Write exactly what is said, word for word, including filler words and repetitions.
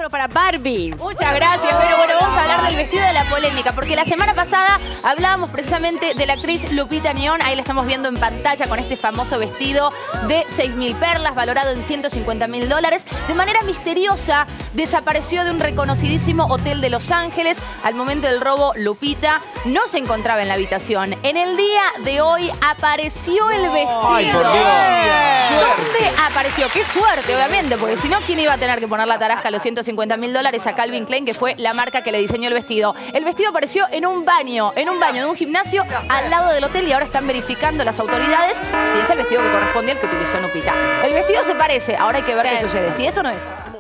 regalo para Barbie. Muchas gracias, pero bueno, vamos a hablar del vestido de la polémica, porque la semana pasada hablábamos precisamente de la actriz Lupita Nyong'o. Ahí la estamos viendo en pantalla con este famoso vestido de seis mil perlas, valorado en ciento cincuenta mil dólares. De manera misteriosa, desapareció de un reconocidísimo hotel de Los Ángeles. Al momento del robo, Lupita no se encontraba en la habitación. En el día de hoy apareció el vestido. Ay, por Dios. ¿Dónde apareció? Qué suerte, obviamente, porque si no, ¿quién iba a tener que poner la tarasca a los ciento cincuenta mil dólares a Calvin Klein, que fue la marca que le diseñó el vestido? El vestido apareció en un baño, en un baño de un gimnasio al lado del hotel, y ahora están verificando las autoridades si es el vestido que corresponde al que utilizó Lupita. El vestido se parece, ahora hay que ver qué sucede. Si eso no es.